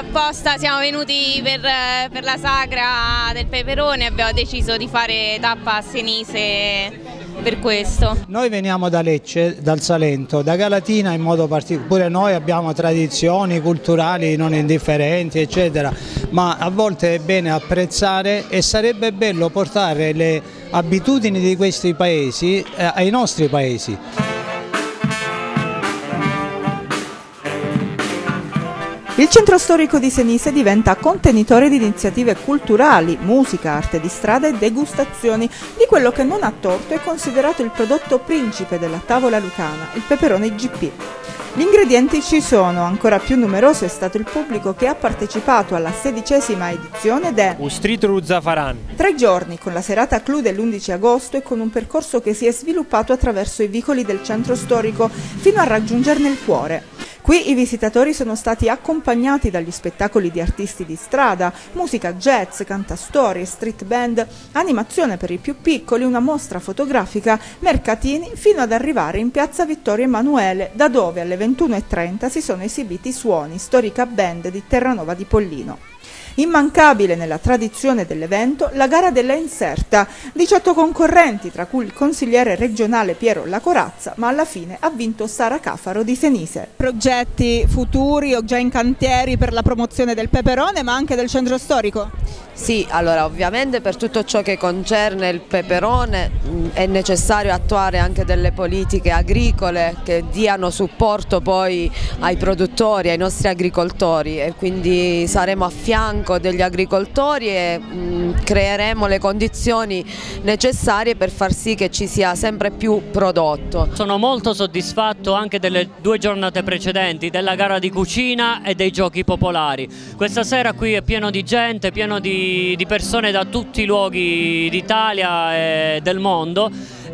apposta, siamo venuti per la sagra del peperone, abbiamo deciso di fare tappa a Senise per questo. Noi veniamo da Lecce, dal Salento, da Galatina in modo particolare, pure noi abbiamo tradizioni culturali non indifferenti eccetera, ma a volte è bene apprezzare e sarebbe bello portare le abitudini di questi paesi ai nostri paesi. Il centro storico di Senise diventa contenitore di iniziative culturali, musica, arte di strada e degustazioni di quello che non a torto è considerato il prodotto principe della tavola lucana, il peperone IGP. Gli ingredienti ci sono, ancora più numeroso è stato il pubblico che ha partecipato alla 16ª edizione de Ustritru Zafaran. 3 giorni con la serata clou dell'11 agosto e con un percorso che si è sviluppato attraverso i vicoli del centro storico fino a raggiungerne il cuore. Qui i visitatori sono stati accompagnati dagli spettacoli di artisti di strada, musica jazz, cantastorie, street band, animazione per i più piccoli, una mostra fotografica, mercatini, fino ad arrivare in piazza Vittorio Emanuele, da dove alle 21:30 si sono esibiti Suoni, storica band di Terranova di Pollino. Immancabile nella tradizione dell'evento la gara della inserta, 18 concorrenti tra cui il consigliere regionale Piero Lacorazza, ma alla fine ha vinto Sara Cafaro di Senise. Progetti futuri o già in cantieri per la promozione del peperone ma anche del centro storico? Sì, allora ovviamente per tutto ciò che concerne il peperone è necessario attuare anche delle politiche agricole che diano supporto poi ai produttori, ai nostri agricoltori, e quindi saremo a fianco degli agricoltori e creeremo le condizioni necessarie per far sì che ci sia sempre più prodotto. Sono molto soddisfatto anche delle 2 giornate precedenti, della gara di cucina e dei giochi popolari. Questa sera qui è pieno di gente, pieno di persone da tutti i luoghi d'Italia e del mondo.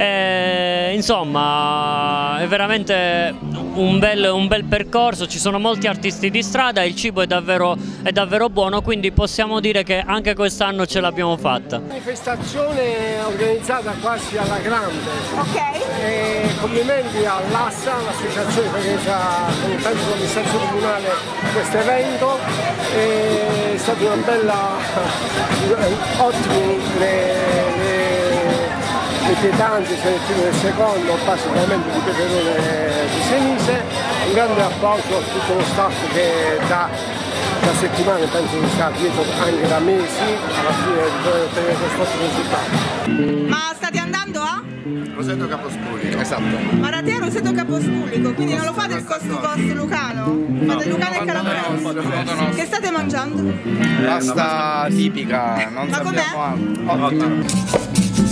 Insomma è veramente un bel percorso, ci sono molti artisti di strada, il cibo è davvero buono, quindi possiamo dire che anche quest'anno ce l'abbiamo fatta. Manifestazione organizzata quasi alla grande. Ok. Complimenti all'ASSA, l'associazione che organizza penso l'amministrazione comunale questo evento. È stata una bella, ottimi le pietanze sia del primo che del secondo, passo veramente di peperone di Senise. Un grande applauso a tutto lo staff che da settimane penso che sta dietro anche da mesi alla fine di ottenere questo ottimo risultato. Ma state andando a? Roseto Capostolico. Esatto. Maratea Roseto Capostolico, quindi non lo fate il cost to cost lucano? Fate lucano e calabrese. Che state mangiando? Pasta tipica, non ma sappiamo. Ottima.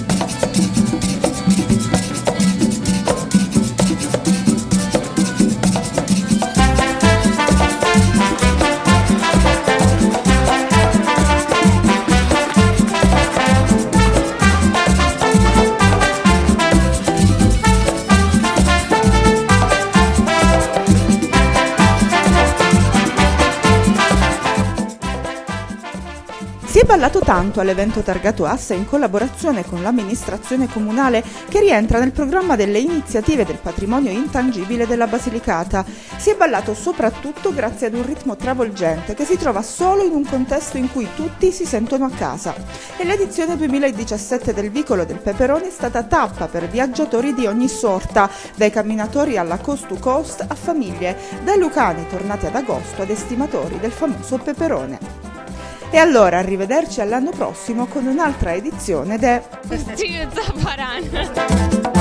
Si è ballato tanto all'evento targato Assa in collaborazione con l'amministrazione comunale che rientra nel programma delle iniziative del patrimonio intangibile della Basilicata. Si è ballato soprattutto grazie ad un ritmo travolgente che si trova solo in un contesto in cui tutti si sentono a casa. E l'edizione 2017 del Vicolo del Peperone è stata tappa per viaggiatori di ogni sorta, dai camminatori alla coast to coast a famiglie, dai lucani tornati ad agosto ad estimatori del famoso peperone. E allora arrivederci all'anno prossimo con un'altra edizione de Ustritru Zafaran.